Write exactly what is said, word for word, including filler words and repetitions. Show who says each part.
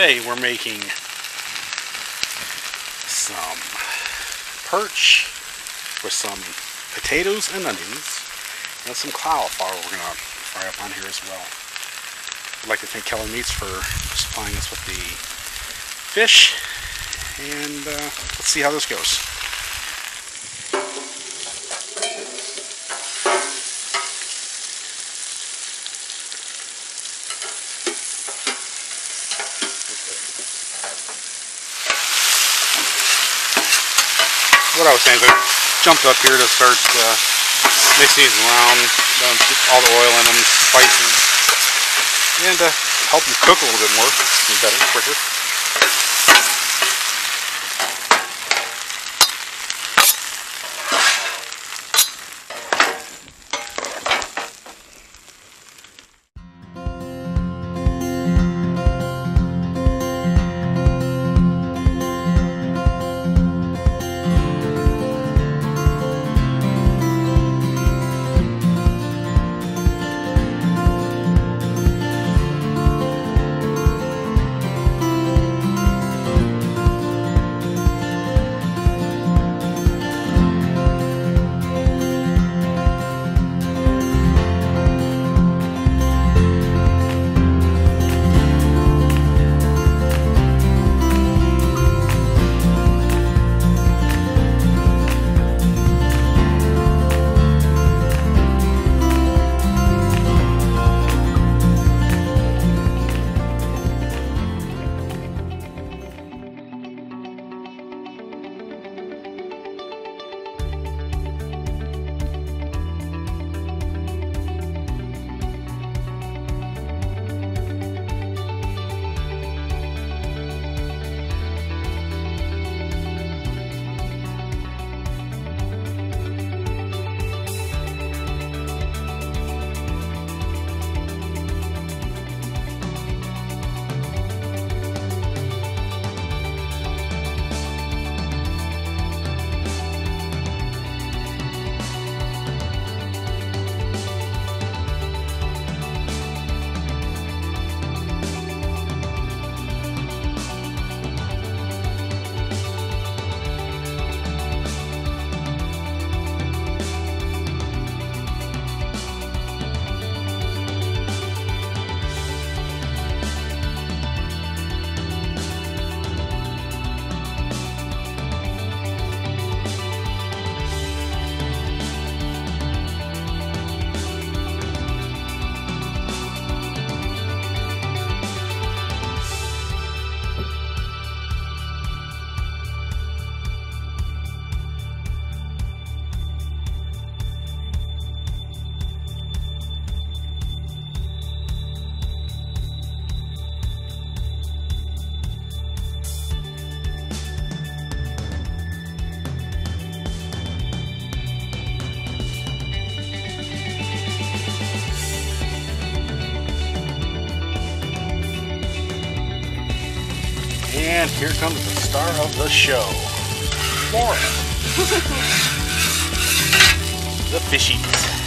Speaker 1: Today we're making some perch with some potatoes and onions and some cauliflower we're going to fry up on here as well. I'd like to thank Keller Meats for supplying us with the fish, and uh, let's see how this goes. What I was saying is I jumped up here to start uh, mixing these around, um, get all the oil in them, spices, and uh, help them cook a little bit more, and better, quicker. And here comes the star of the show, Florida. The fishies.